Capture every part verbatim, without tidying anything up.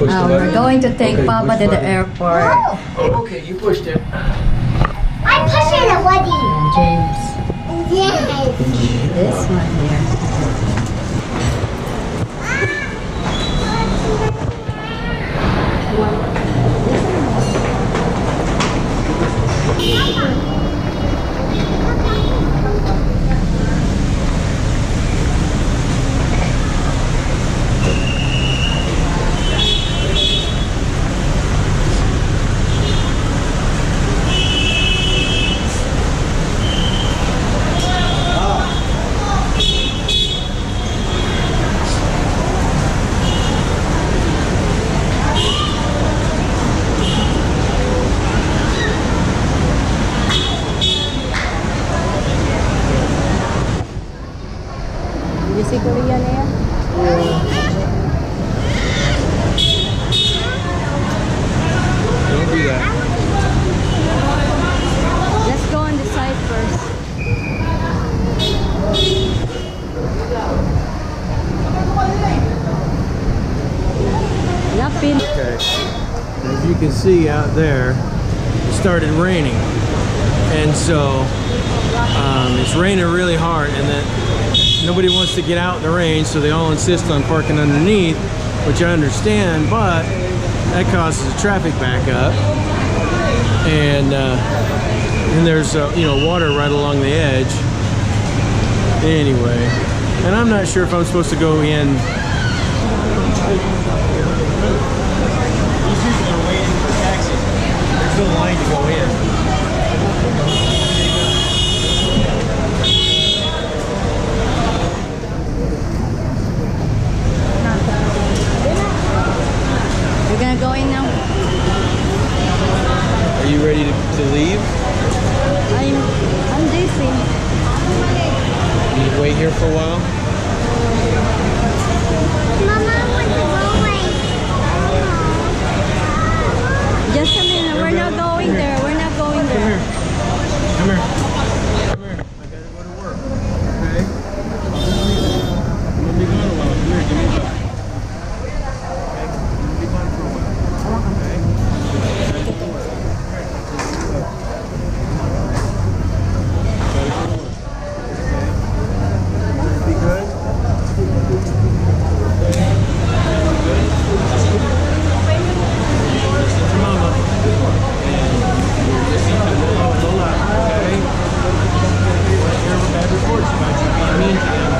push uh, the button? We're going to take Okay, Papa push to the button. airport. Oh, okay, you pushed it. I'm pushing the button. James. Yes. This one here. Did you see Korea there? Don't do that. Let's go on the side first. Lapin. Okay. As you can see out there, it started raining. And so um, it's raining really hard, and then nobody wants to get out in the rain, so they all insist on parking underneath, which I understand, but that causes a traffic backup. And uh, and there's uh, you know, water right along the edge. Anyway, and I'm not sure if I'm supposed to go in. These people are waiting for taxis. There's no line to go in. We're gonna go in now. Are you ready to, to leave? I'm I'm dizzy. You wait here for a while? Mama wants to go away. Just a minute. We're not going there. We're not going there. Come here. Come here. Come here. I gotta go to work. Okay? I'm gonna be gone a while. Come here, give me a hug. Okay? I'm gonna be gone for a while. Okay? Gotta go to work. Gotta go to work. Okay? Be good? Listen to Mama. And listen to Lola. Okay? Want to hear bad reports about you being mean to them.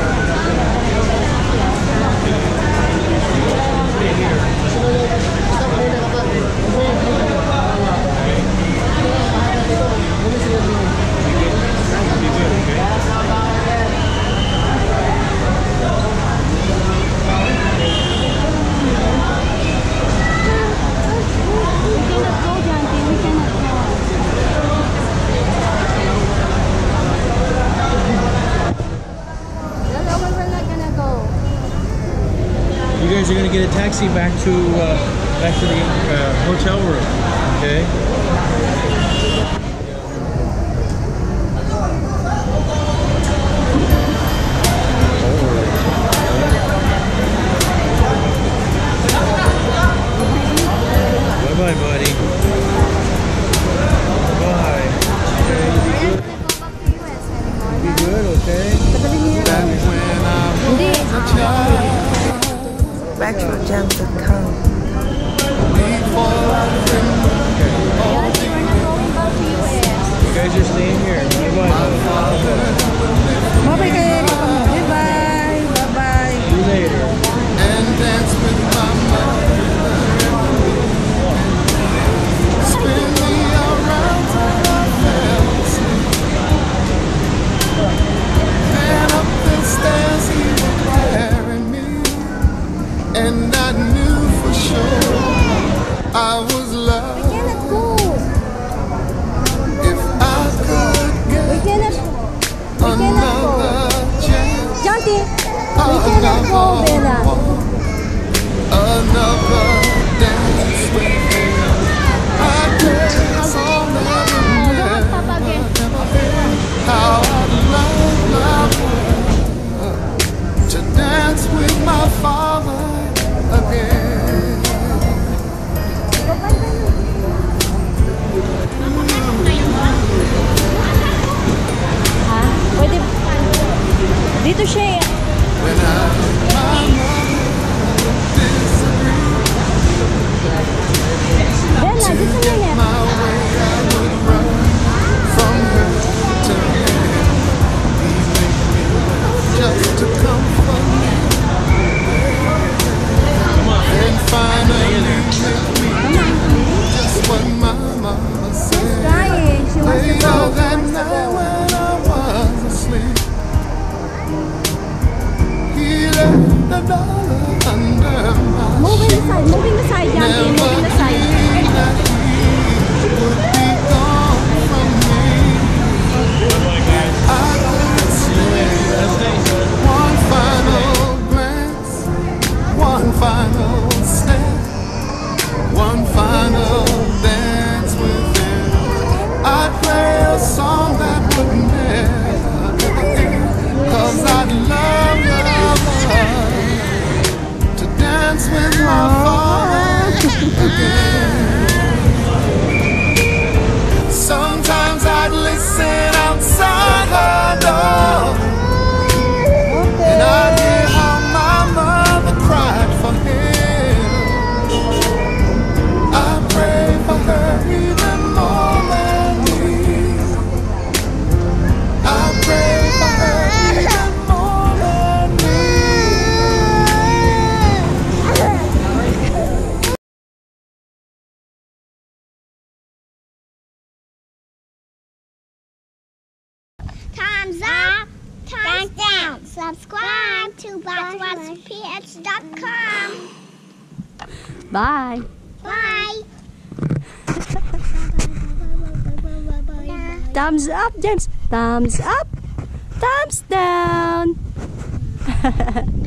Stay here. Be good, okay? We cannot go, Janty. We cannot go. Lala, we're not gonna go. You guys are gonna get a taxi back to uh, back to the uh, hotel room, okay? Bye bye, buddy. Bye. Okay, you be good. Be good, okay? retro gems dot com. You guys are staying here. Bye bye. Bye bye kayo. Bye bye. Bye bye. See you later. And dance with my mother. Spin me around till I fell asleep. And up the stairs he would carry me. And I knew for sure I was loved. We cannot go. If I could get We cannot. We cannot go. another chance, Janty, we cannot go, Bella. another dance with him, I guess I'll never Don't Papa again. how I'd love my world to dance with my father again. subscribe to box watch p h dot com. Bye. Bye. Thumbs up, James. Thumbs up. Thumbs down.